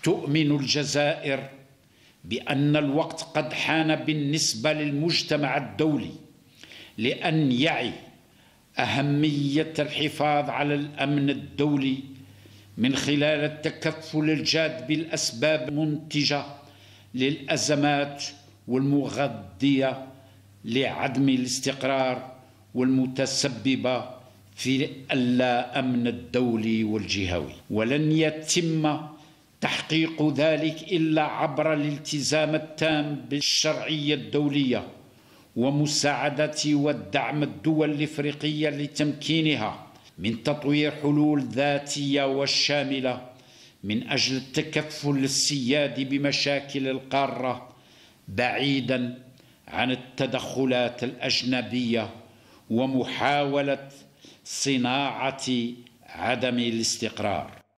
تؤمن الجزائر بأن الوقت قد حان بالنسبة للمجتمع الدولي لأن يعي أهمية الحفاظ على الأمن الدولي من خلال التكفل الجاد بالأسباب المنتجة للأزمات والمغذية لعدم الاستقرار والمتسببة في اللا أمن الدولي والجهوي، ولن يتم تحقيق ذلك إلا عبر الالتزام التام بالشرعية الدولية ومساعدة والدعم الدول الإفريقية لتمكينها من تطوير حلول ذاتية وشاملة من أجل التكفل السيادي بمشاكل القارة بعيدا عن التدخلات الأجنبية ومحاولة صناعة عدم الاستقرار.